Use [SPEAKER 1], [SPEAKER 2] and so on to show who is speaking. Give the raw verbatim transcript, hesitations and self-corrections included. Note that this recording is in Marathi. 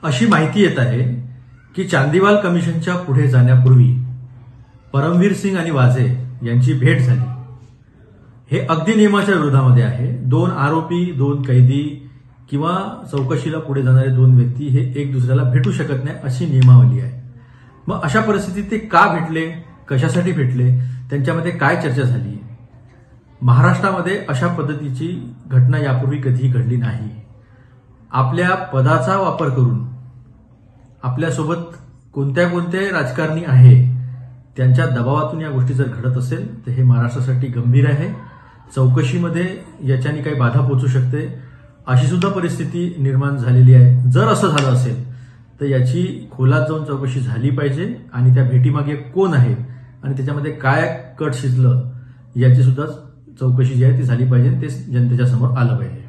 [SPEAKER 1] अशी माहिती येत आहे की चांदीवाल कमिशनच्या पुढे जाण्यापूर्वी परमवीर सिंग आणि वाजे यांची भेट झाली। हे अगदी नियमाच्या विरोधामध्ये आहे। दोन आरोपी, दोन कैदी किंवा चौकशीला पुढे जाणारे दोन व्यक्ती हे एक दुसऱ्याला भेटू शकत नाही अशी नियमावली आहे। मग अशा परिस्थितीत ते का भेटले, कशासाठी भेटले, त्यांच्यामध्ये काय चर्चा झाली? महाराष्ट्रामध्ये अशा पद्धतीची घटना यापूर्वी कधीही घडली नाही। आपल्या पदाचा वापर करून आपल्यासोबत कोणत्या कोणत्या राजकारणी आहे त्यांच्या दबावातून या गोष्टी जर घडत असेल तर हे महाराष्ट्रासाठी गंभीर आहे। चौकशीमध्ये याच्याने काही बाधा पोहोचू शकते अशी सुद्धा परिस्थिती निर्माण झालेली आहे। जर असं झालं असेल तर याची खोलात जाऊन चौकशी झाली पाहिजे आणि त्या भेटीमागे कोण आहे आणि त्याच्यामध्ये काय कट शिजलं याची सुद्धा चौकशी जी आहे ती झाली पाहिजे, ते जनतेच्या समोर आलं पाहिजे।